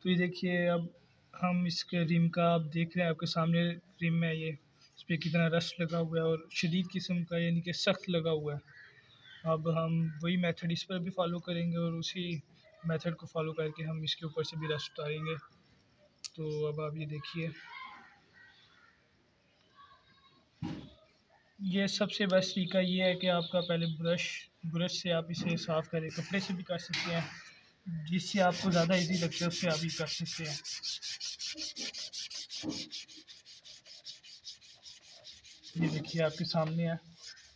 तो ये देखिए अब हम इसके रिम का आप देख रहे हैं आपके सामने रिम है ये, इस पर कितना रस्ट लगा हुआ है और शदीद किस्म का यानी कि सख्त लगा हुआ है। अब हम वही मेथड इस पर भी फॉलो करेंगे और उसी मेथड को फॉलो करके हम इसके ऊपर से भी रस्ट उतारेंगे। तो अब आप ये देखिए, ये सबसे बेस्ट तरीका ये है कि आपका पहले ब्रश से आप इसे साफ़ करें, कपड़े से भी कर सकते हैं, जिससे आपको ज़्यादा इजी लगता है उससे आप ये कर सकते हैं। ये देखिए आपके सामने है।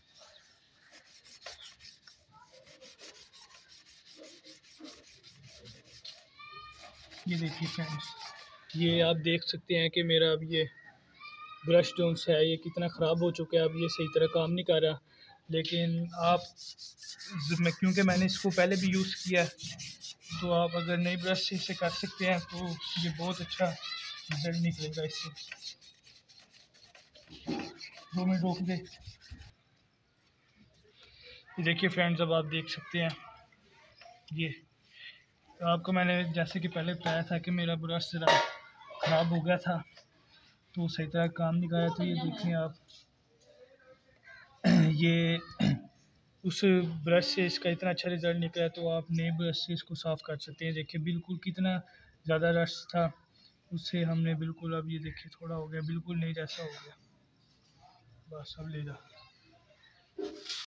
ये देखिए फ्रेंड्स, ये आप देख सकते हैं कि मेरा अब ये ब्रश जो है ये कितना ख़राब हो चुका है, अब ये सही तरह काम नहीं कर रहा। लेकिन आप मैं क्योंकि मैंने इसको पहले भी यूज़ किया है, तो आप अगर नई ब्रश से इसे कर सकते हैं तो ये बहुत अच्छा रिजल्ट निकलेगा इससे। 2 मिनट रोक दे। ये देखिए फ्रेंड्स, अब आप देख सकते हैं ये आपको मैंने जैसे कि पहले बताया था कि मेरा ब्रश ज़रा ख़राब हो गया था तो सही तरह काम नहीं कर रहा। तो ये देखें आप ये उस ब्रश से इसका इतना अच्छा रिज़ल्ट निकला है, तो आप नए ब्रश से इसको साफ़ कर सकते हैं। देखिए बिल्कुल कितना ज़्यादा रश था, उससे हमने बिल्कुल अब ये देखिए थोड़ा हो गया, बिल्कुल नहीं जैसा हो गया। बस अब ले जा।